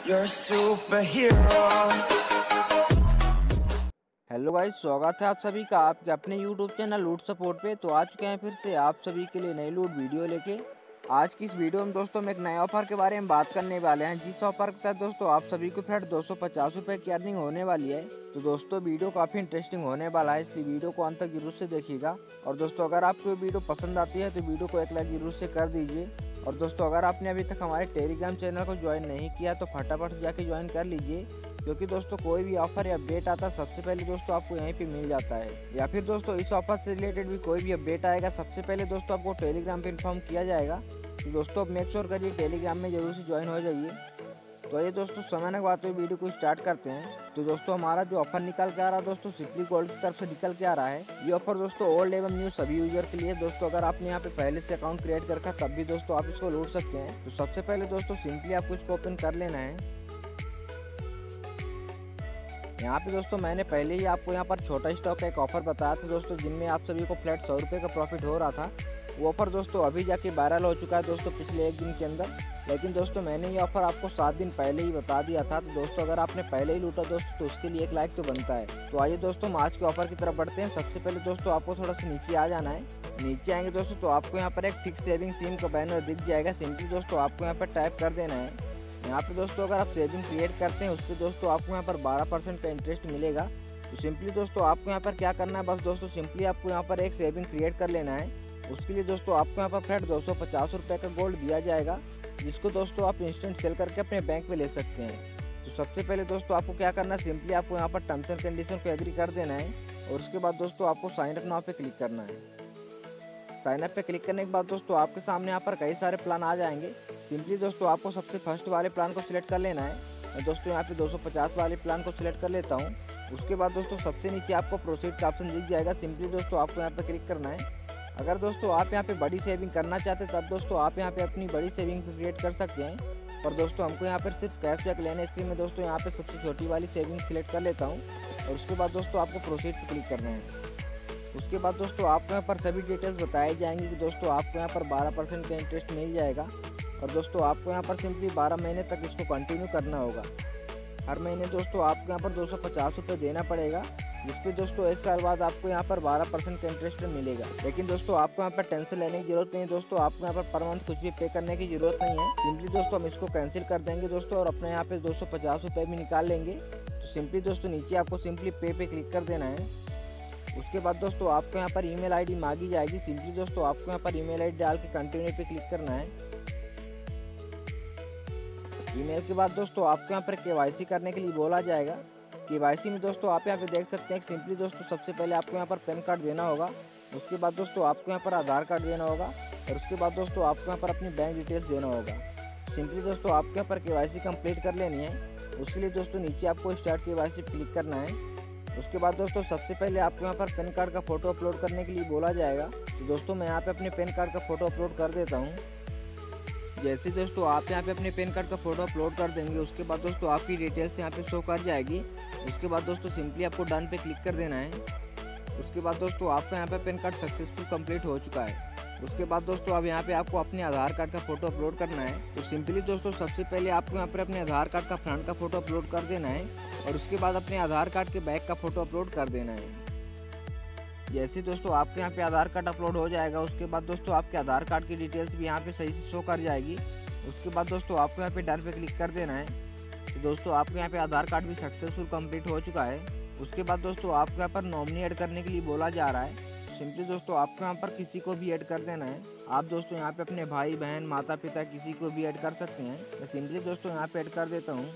You're a superhero. Hello guys, स्वागत है आप सभी का आपके अपने यूट्यूब चैनल लूट सपोर्ट पे। तो आ चुके हैं फिर से आप सभी के लिए नई लूट वीडियो लेके। आज की इस वीडियो में दोस्तों हम एक नए ऑफर के बारे में बात करने वाले हैं, जिस ऑफर के तहत दोस्तों आप सभी को फ्लैट 250 रुपये की अर्निंग होने वाली है। तो दोस्तों वीडियो काफ़ी इंटरेस्टिंग होने वाला है, इसलिए वीडियो को अंत तक जरूर से देखिएगा। और दोस्तों अगर आपको वीडियो पसंद आती है तो वीडियो को एक लाइक जरूर से कर दीजिए। और दोस्तों अगर आपने अभी तक हमारे टेलीग्राम चैनल को ज्वाइन नहीं किया तो फटाफट जाके ज्वाइन कर लीजिए, क्योंकि दोस्तों कोई भी ऑफर या अपडेट आता है सबसे पहले दोस्तों आपको यहीं पे मिल जाता है। या फिर दोस्तों इस ऑफर से रिलेटेड भी कोई भी अपडेट आएगा सबसे पहले दोस्तों आपको टेलीग्राम पे इन्फॉर्म किया जाएगा। तो दोस्तों अब मेक श्योर करिए टेलीग्राम में जरूर से ज्वाइन हो जाइए। तो ये दोस्तों समय न बात हुई, वीडियो को स्टार्ट करते हैं। तो दोस्तों हमारा जो ऑफर निकल के आ रहा है दोस्तों सिंपली गोल्ड की तरफ से निकल के आ रहा है। ये ऑफर दोस्तों ओल्ड एवं न्यू सभी यूजर के लिए। दोस्तों अगर आपने यहाँ पे पहले से अकाउंट क्रिएट कर रखा तब भी दोस्तों आप इसको लूट सकते हैं। तो सबसे पहले दोस्तों सिंपली आपको इसको ओपन कर लेना है। यहाँ पे दोस्तों मैंने पहले ही आपको यहाँ पर छोटा स्टॉक का एक ऑफर बताया था दोस्तों, जिनमें आप सभी को फ्लैट 100 रुपये का प्रॉफिट हो रहा था। वो ऑफर दोस्तों अभी जाके वायरल हो चुका है दोस्तों पिछले एक दिन के अंदर। लेकिन दोस्तों मैंने ये ऑफर आपको 7 दिन पहले ही बता दिया था। तो दोस्तों अगर आपने पहले ही लूटा दोस्तों तो उसके लिए एक लाइक तो बनता है। तो आइए दोस्तों हम आज के ऑफर की तरफ बढ़ते हैं। सबसे पहले दोस्तों आपको थोड़ा सा नीचे आ जाना है। नीचे आएंगे दोस्तों तो आपको यहाँ पर एक फिक्स सेविंग स्कीम का बैनर दिख जाएगा। सिंपली दोस्तों आपको यहाँ पर टाइप कर देना है। यहाँ पे दोस्तों अगर आप सेविंग क्रिएट करते हैं उस पर दोस्तों आपको यहाँ पर 12% का इंटरेस्ट मिलेगा। तो सिंपली दोस्तों आपको यहाँ पर क्या करना है, बस दोस्तों सिंपली आपको यहाँ पर एक सेविंग क्रिएट कर लेना है। उसके लिए दोस्तों आपको यहाँ पर फ्लैट 250 रुपये का गोल्ड दिया जाएगा, जिसको दोस्तों आप इंस्टेंट सेल करके अपने बैंक में ले सकते हैं। तो सबसे पहले दोस्तों आपको क्या करना है, सिंपली आपको यहाँ पर टर्म्स एंड कंडीशन को एग्री कर देना है। और उसके बाद दोस्तों आपको साइन अप नाउ पे क्लिक करना है। साइन अप पे क्लिक करने के बाद दोस्तों आपके सामने यहाँ पर कई सारे प्लान आ जाएंगे। सिंपली दोस्तों आपको सबसे फर्स्ट वाले प्लान को सिलेक्ट कर लेना है। मैं दोस्तों यहाँ पे 250 वाले प्लान को सिलेक्ट कर लेता हूँ। उसके बाद दोस्तों सबसे नीचे आपको प्रोसीड का ऑप्शन दिख जाएगा। सिंपली दोस्तों आपको यहाँ पे क्लिक करना है। अगर दोस्तों आप यहाँ पे बड़ी सेविंग करना चाहते हैं तब दोस्तों आप यहाँ पे अपनी बड़ी सेविंग क्रिएट कर सकते हैं, पर दोस्तों हमको यहाँ पर सिर्फ कैशबैक लेना है, इसलिए मैं दोस्तों यहाँ पे सबसे छोटी वाली सेविंग सिलेक्ट कर लेता हूँ। और उसके बाद दोस्तों आपको प्रोसीड पे क्लिक करना है। उसके बाद दोस्तों आपको यहाँ पर सभी डिटेल्स बताई जाएंगी कि दोस्तों आपको यहाँ पर 12% का इंटरेस्ट मिल जाएगा। और दोस्तों आपको यहाँ पर सिंपली 12 महीने तक इसको कंटिन्यू करना होगा। हर महीने दोस्तों आपको यहाँ पर 250 रुपये देना पड़ेगा, जिसपे दोस्तों 1 साल बाद आपको यहाँ पर 12% का इंटरेस्ट मिलेगा। लेकिन दोस्तों आपको यहाँ पर टेंशन लेने की जरूरत नहीं है दोस्तों, आपको यहाँ पर मंथ कुछ भी पे करने की जरूरत नहीं है। सिंपली दोस्तों हम इसको कैंसिल कर देंगे दोस्तों और अपने यहाँ पे 250 रुपये भी निकाल लेंगे। तो सिंपली दोस्तों नीचे आपको सिंपली पे क्लिक कर देना है। उसके बाद दोस्तों आपको यहाँ पर ईमेल आईडी मांगी जाएगी। सिंपली दोस्तों आपको यहाँ पर ईमेल आईडी डाल के कंटिन्यू पे क्लिक करना है। ईमेल के बाद दोस्तों आपको यहाँ पर केवाईसी करने के लिए बोला जाएगा। केवाईसी में दोस्तों आप यहाँ पे देख सकते हैं सिंपली दोस्तों सबसे पहले आपको यहाँ पर पैन कार्ड देना होगा। उसके बाद दोस्तों आपको यहाँ पर आधार कार्ड देना होगा। और उसके बाद दोस्तों आपको यहाँ पर अपनी बैंक डिटेल्स देना होगा। सिंपली दोस्तों आपको यहाँ पर केवाईसी कंप्लीट कर लेनी है। उसके लिए दोस्तों नीचे आपको स्टार्ट केवाईसी पे क्लिक करना है। उसके बाद दोस्तों सबसे पहले आपको यहाँ पर पैन कार्ड का फोटो अपलोड करने के लिए बोला जाएगा। तो दोस्तों मैं यहाँ पे अपने पैन कार्ड का फोटो अपलोड कर देता हूँ। जैसे दोस्तों आप यहाँ पे अपने पैन कार्ड का फोटो अपलोड कर देंगे उसके बाद दोस्तों आपकी डिटेल्स यहाँ पे शो कर जाएगी। उसके बाद दोस्तों सिंपली आपको डन पे क्लिक कर देना है। उसके बाद दोस्तों आपका यहाँ पे पैन कार्ड सक्सेसफुल कंप्लीट हो चुका है। उसके बाद दोस्तों अब यहाँ पे आपको अपने आधार कार्ड का फोटो अपलोड करना है। तो सिंपली दोस्तों सबसे पहले आपको यहाँ पर अपने आधार कार्ड का फ्रंट का फोटो अपलोड कर देना है। और उसके बाद अपने आधार कार्ड के बैक का फोटो अपलोड कर देना है। जैसे दोस्तों आपके यहाँ पे आधार कार्ड अपलोड हो जाएगा उसके बाद दोस्तों आपके आधार कार्ड की डिटेल्स भी यहाँ पे सही से शो कर जाएगी। उसके बाद दोस्तों आपको यहाँ पे डन पे क्लिक कर देना है। तो दोस्तों आपके यहाँ पे आधार कार्ड भी सक्सेसफुल कंप्लीट हो चुका है। उसके बाद दोस्तों आपको यहाँ पर नॉमिनी ऐड करने के लिए बोला जा रहा है। सिंपली दोस्तों आपको यहाँ पर किसी को भी ऐड कर देना है। आप दोस्तों यहाँ पे अपने भाई बहन माता पिता किसी को भी ऐड कर सकते हैं। मैं सिंपली दोस्तों यहाँ पे ऐड कर देता हूँ।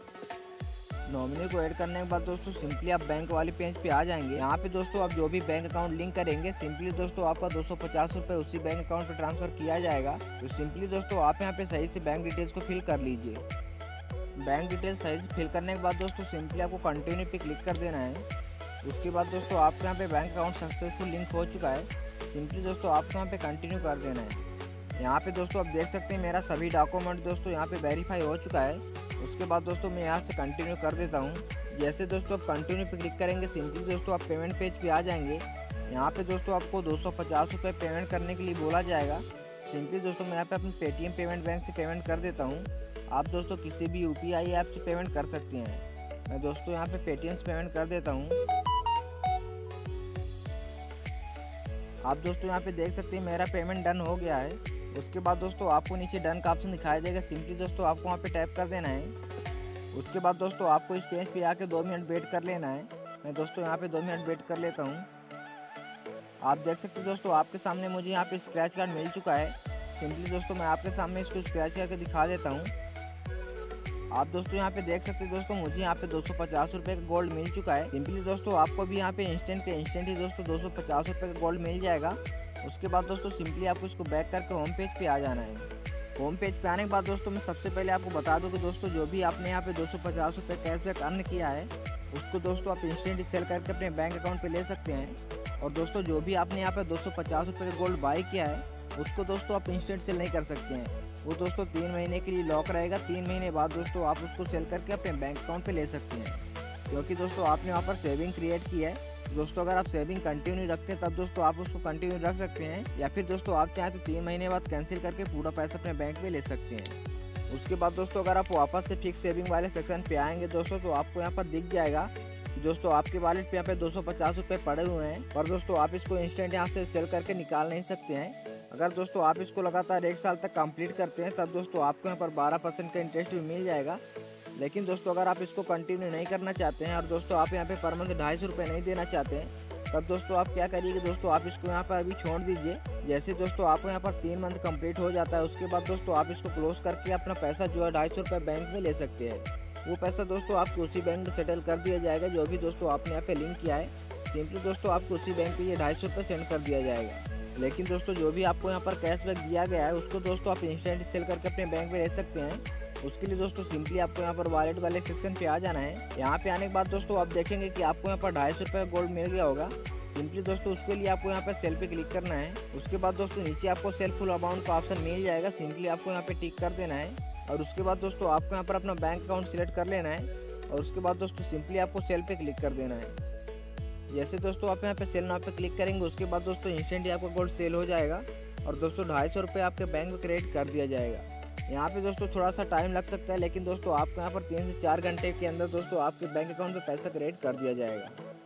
नॉमिनी को ऐड करने के बाद दोस्तों सिंपली आप बैंक वाले पेज पे आ जाएंगे। यहाँ पे दोस्तों आप जो भी बैंक अकाउंट लिंक करेंगे सिंपली दोस्तों आपका 250 रुपये उसी बैंक अकाउंट पे ट्रांसफर किया जाएगा। तो सिंपली दोस्तों आप यहाँ पे सही से बैंक डिटेल्स को फिल कर लीजिए। बैंक डिटेल्स सही से फिल करने के बाद दोस्तों सिंपली आपको कंटिन्यू पे क्लिक कर देना है। उसके बाद दोस्तों आपके यहाँ पे बैंक अकाउंट सक्सेसफुल लिंक हो चुका है। सिंपली दोस्तों आपको यहाँ पे कंटिन्यू कर देना है। यहाँ पे दोस्तों आप देख सकते हैं मेरा सभी डॉक्यूमेंट दोस्तों यहाँ पे वेरीफाई हो चुका है। उसके बाद दोस्तों मैं यहाँ से कंटिन्यू कर देता हूँ। जैसे दोस्तों आप कंटिन्यू पे क्लिक करेंगे सिंपली दोस्तों आप पेमेंट पेज पे आ जाएंगे। यहाँ पे दोस्तों आपको 250 रुपये पेमेंट करने के लिए बोला जाएगा। सिंपली दोस्तों मैं यहाँ पे अपनी पेटीएम पेमेंट बैंक से पेमेंट कर देता हूँ। आप दोस्तों किसी भी यूपीआई ऐप से पेमेंट कर सकते हैं। मैं दोस्तों यहाँ पे पेटीएम से पेमेंट कर देता हूँ। आप दोस्तों यहाँ पे देख सकते हैं मेरा पेमेंट डन हो गया है। उसके बाद दोस्तों आपको नीचे डन का ऑप्शन दिखाई देगा, सिंपली दोस्तों आपको वहाँ पे टैप कर देना है। उसके बाद दोस्तों आपको इस पेज पे आके 2 मिनट वेट कर लेना है। मैं दोस्तों यहाँ पे 2 मिनट वेट कर लेता हूँ। आप देख सकते हो दोस्तों आपके सामने मुझे यहाँ पे स्क्रैच कार्ड मिल चुका है। सिंपली दोस्तों मैं आपके सामने इसको स्क्रैच करके दिखा देता हूँ। आप दोस्तों यहाँ पे देख सकते हो दोस्तों मुझे यहाँ पे 250 रुपये का गोल्ड मिल चुका है। सिंपली दोस्तों आपको भी यहाँ पे इंस्टेंट ही दोस्तों 250 रुपये का गोल्ड मिल जाएगा। उसके बाद दोस्तों सिंपली आपको इसको बैक करके होम पेज पे आ जाना है। होम पेज पे आने के बाद दोस्तों मैं सबसे पहले आपको बता दूं कि दोस्तों जो भी आपने यहाँ पे 250 रुपये कैशबैक अर्न किया है उसको दोस्तों आप इंस्टेंट सेल करके अपने बैंक अकाउंट पे ले सकते हैं। और दोस्तों जो भी आपने यहाँ पे 250 रुपये का गोल्ड बाई किया है उसको दोस्तों आप इंस्टेंट सेल नहीं कर सकते हैं। वो दोस्तों 3 महीने के लिए लॉक रहेगा। 3 महीने बाद दोस्तों आप उसको सेल करके अपने बैंक अकाउंट पे ले सकते हैं, क्योंकि दोस्तों आपने वहाँ पर सेविंग क्रिएट की है। दोस्तों अगर आप सेविंग कंटिन्यू रखते हैं तब दोस्तों आप उसको कंटिन्यू रख सकते हैं, या फिर दोस्तों आप चाहें तो 3 महीने बाद कैंसिल करके पूरा पैसा अपने बैंक में ले सकते हैं। उसके बाद दोस्तों अगर आप वापस से फिक्स सेविंग वाले सेक्शन पे आएंगे दोस्तों तो आपको यहाँ पर दिख जाएगा कि दोस्तों आपके वॉलेट पे यहाँ पे 250 रुपये पड़े हुए हैं, पर दोस्तों आप इसको इंस्टेंट यहाँ से सेल करके निकाल नहीं सकते हैं। अगर दोस्तों आप इसको लगातार 1 साल तक कंप्लीट करते हैं तब दोस्तों आपको यहाँ पर 12% का इंटरेस्ट भी मिल जाएगा। लेकिन दोस्तों अगर आप इसको कंटिन्यू नहीं करना चाहते हैं और दोस्तों आप यहाँ पे पर मंथ 250 रुपये नहीं देना चाहते हैं तब दोस्तों आप क्या करिए कि दोस्तों आप इसको यहाँ पर अभी छोड़ दीजिए। जैसे दोस्तों आपको यहाँ पर 3 मंथ कंप्लीट हो जाता है उसके बाद दोस्तों आप इसको क्लोज करके अपना पैसा जो है 250 रुपये बैंक में ले सकते हैं। वो पैसा दोस्तों आपको उसी बैंक में सेटल कर दिया जाएगा जो भी दोस्तों आपने यहाँ पे लिंक किया है। सिंपली दोस्तों आपको उसी बैंक पे ये 250 रुपये सेंड कर दिया जाएगा। लेकिन दोस्तों जो भी आपको यहाँ पर कैशबैक दिया गया है उसको दोस्तों आप इंस्टेंट सेल करके अपने बैंक में ले सकते हैं। उसके लिए दोस्तों सिंपली आपको यहाँ पर वॉलेट वाले सेक्शन पे आ जाना है। यहाँ पे आने के बाद दोस्तों आप देखेंगे कि आपको यहाँ पर 250 रुपये का गोल्ड मिल गया होगा। सिंपली दोस्तों उसके लिए आपको यहाँ पर सेल पे क्लिक करना है। उसके बाद दोस्तों नीचे आपको सेल फुल अमाउंट का ऑप्शन मिल जाएगा, सिंपली आपको यहाँ पे टिक कर देना है। और उसके बाद दोस्तों आपको यहाँ पर अपना बैंक अकाउंट सिलेक्ट कर लेना है और उसके बाद दोस्तों सिंपली आपको सेल पे क्लिक कर देना है। जैसे दोस्तों आप यहाँ पे सेल नाउ पे क्लिक करेंगे उसके बाद दोस्तों इंस्टेंट आपका गोल्ड सेल हो जाएगा और दोस्तों 250 रुपये आपके बैंक में क्रेडिट कर दिया जाएगा। यहाँ पे दोस्तों थोड़ा सा टाइम लग सकता है, लेकिन दोस्तों आपको यहाँ पर 3 से 4 घंटे के अंदर दोस्तों आपके बैंक अकाउंट में पैसा क्रेडिट कर दिया जाएगा।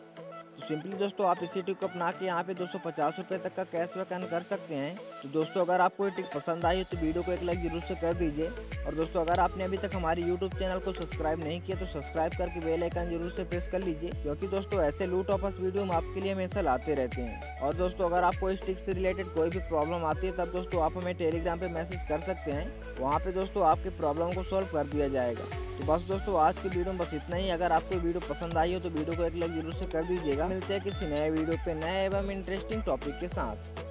तो सिंपली दोस्तों आप इसी ट्रिक को अपना के यहाँ पे 250 रुपये तक का कैशबैक अर्न कर सकते हैं। तो दोस्तों अगर आपको ये ट्रिक पसंद आई तो वीडियो को एक लाइक जरूर से कर दीजिए। और दोस्तों अगर आपने अभी तक हमारे YouTube चैनल को सब्सक्राइब नहीं किया तो सब्सक्राइब करके बेल आइकन जरूर से प्रेस कर लीजिए, क्योंकि दोस्तों ऐसे लूट ऑफर्स वीडियो हम आपके लिए हमेशा लाते रहते हैं। और दोस्तों अगर आपको इस ट्रिक से रिलेटेड कोई भी प्रॉब्लम आती है तब दोस्तों आप हमें टेलीग्राम पे मैसेज कर सकते हैं, वहाँ पे दोस्तों आपके प्रॉब्लम को सॉल्व कर दिया जाएगा। तो बस दोस्तों आज की वीडियो में बस इतना ही। अगर आपको वीडियो पसंद आई हो तो वीडियो को एक लाइक जरूर से कर दीजिएगा। मिलते हैं किसी नए वीडियो पे नए एवं इंटरेस्टिंग टॉपिक के साथ।